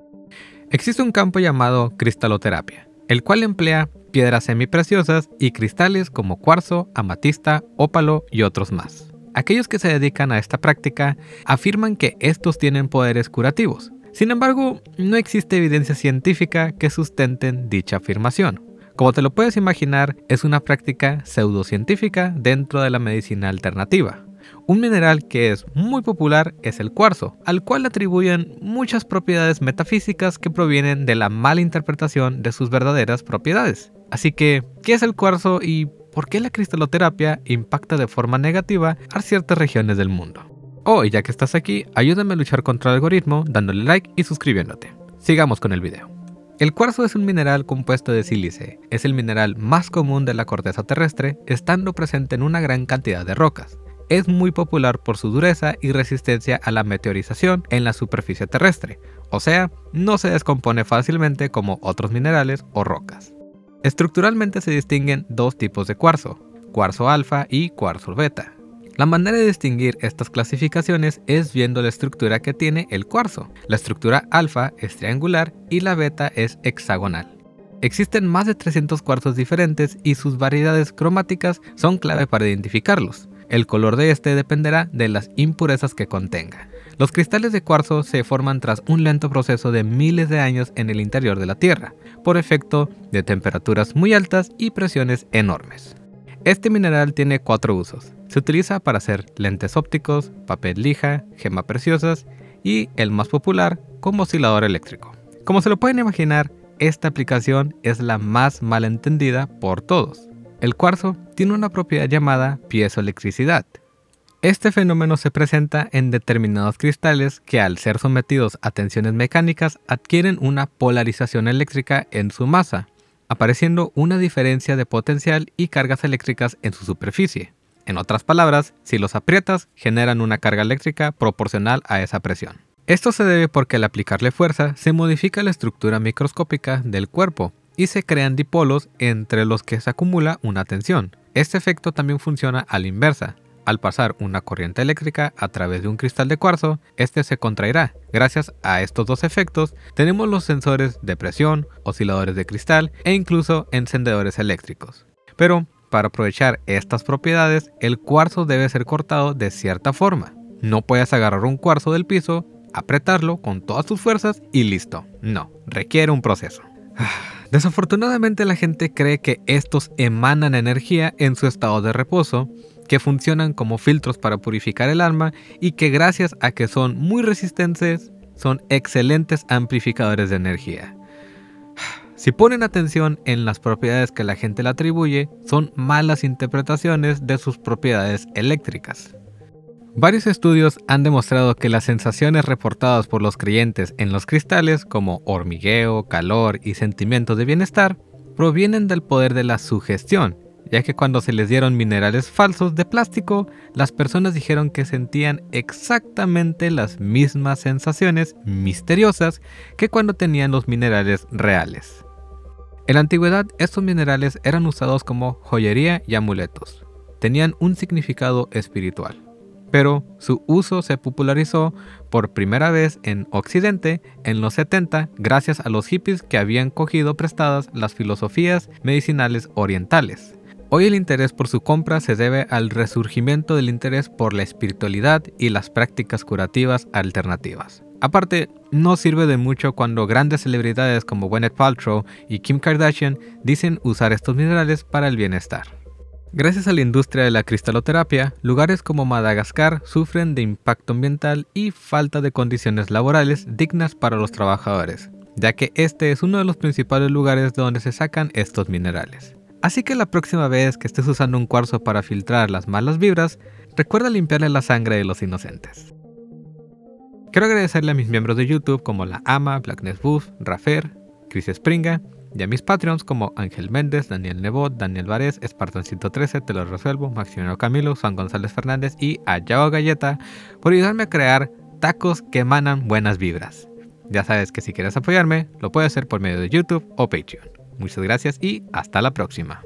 Existe un campo llamado cristaloterapia, el cual emplea piedras semipreciosas y cristales como cuarzo, amatista, ópalo y otros más. Aquellos que se dedican a esta práctica afirman que estos tienen poderes curativos. Sin embargo, no existe evidencia científica que sustenten dicha afirmación. Como te lo puedes imaginar, es una práctica pseudocientífica dentro de la medicina alternativa. Un mineral que es muy popular es el cuarzo, al cual atribuyen muchas propiedades metafísicas que provienen de la mala interpretación de sus verdaderas propiedades. Así que, ¿qué es el cuarzo y por qué la cristaloterapia impacta de forma negativa a ciertas regiones del mundo? Y ya que estás aquí, ayúdame a luchar contra el algoritmo dándole like y suscribiéndote. Sigamos con el video. El cuarzo es un mineral compuesto de sílice. Es el mineral más común de la corteza terrestre, estando presente en una gran cantidad de rocas. Es muy popular por su dureza y resistencia a la meteorización en la superficie terrestre, o sea, no se descompone fácilmente como otros minerales o rocas. Estructuralmente se distinguen dos tipos de cuarzo alfa y cuarzo beta. La manera de distinguir estas clasificaciones es viendo la estructura que tiene el cuarzo. La estructura alfa es triangular y la beta es hexagonal. Existen más de 300 cuarzos diferentes y sus variedades cromáticas son clave para identificarlos. El color de este dependerá de las impurezas que contenga. Los cristales de cuarzo se forman tras un lento proceso de miles de años en el interior de la Tierra, por efecto de temperaturas muy altas y presiones enormes. Este mineral tiene 4 usos. Se utiliza para hacer lentes ópticos, papel lija, gemas preciosas y, el más popular, como oscilador eléctrico. Como se lo pueden imaginar, esta aplicación es la más mal entendida por todos. El cuarzo tiene una propiedad llamada piezoelectricidad. Este fenómeno se presenta en determinados cristales que, al ser sometidos a tensiones mecánicas, adquieren una polarización eléctrica en su masa, apareciendo una diferencia de potencial y cargas eléctricas en su superficie. En otras palabras, si los aprietas, generan una carga eléctrica proporcional a esa presión. Esto se debe porque al aplicarle fuerza, se modifica la estructura microscópica del cuerpo y se crean dipolos entre los que se acumula una tensión. Este efecto también funciona a la inversa. Al pasar una corriente eléctrica a través de un cristal de cuarzo, este se contraerá. Gracias a estos dos efectos, tenemos los sensores de presión, osciladores de cristal e incluso encendedores eléctricos. Pero, para aprovechar estas propiedades, el cuarzo debe ser cortado de cierta forma. No puedes agarrar un cuarzo del piso, apretarlo con todas tus fuerzas y listo. No, requiere un proceso. Desafortunadamente la gente cree que estos emanan energía en su estado de reposo, que funcionan como filtros para purificar el alma y que gracias a que son muy resistentes, son excelentes amplificadores de energía. Si ponen atención en las propiedades que la gente le atribuye, son malas interpretaciones de sus propiedades eléctricas. Varios estudios han demostrado que las sensaciones reportadas por los creyentes en los cristales, como hormigueo, calor y sentimientos de bienestar, provienen del poder de la sugestión, ya que cuando se les dieron minerales falsos de plástico, las personas dijeron que sentían exactamente las mismas sensaciones misteriosas que cuando tenían los minerales reales. En la antigüedad, estos minerales eran usados como joyería y amuletos. Tenían un significado espiritual. Pero su uso se popularizó por primera vez en Occidente en los 70 gracias a los hippies que habían cogido prestadas las filosofías medicinales orientales. Hoy el interés por su compra se debe al resurgimiento del interés por la espiritualidad y las prácticas curativas alternativas. Aparte, no sirve de mucho cuando grandes celebridades como Gwyneth Paltrow y Kim Kardashian dicen usar estos minerales para el bienestar. Gracias a la industria de la cristaloterapia, lugares como Madagascar sufren de impacto ambiental y falta de condiciones laborales dignas para los trabajadores, ya que este es uno de los principales lugares de donde se sacan estos minerales. Así que la próxima vez que estés usando un cuarzo para filtrar las malas vibras, recuerda limpiarle la sangre de los inocentes. Quiero agradecerle a mis miembros de YouTube como La Ama, Blackness Buff, Rafer, Chris Springa, y a mis Patreons como Ángel Méndez, Daniel Nebot, Daniel Varés, Spartan113, Te lo resuelvo, Maximiliano Camilo, Juan González Fernández y a Yao Galleta por ayudarme a crear tacos que emanan buenas vibras. Ya sabes que si quieres apoyarme, lo puedes hacer por medio de YouTube o Patreon. Muchas gracias y hasta la próxima.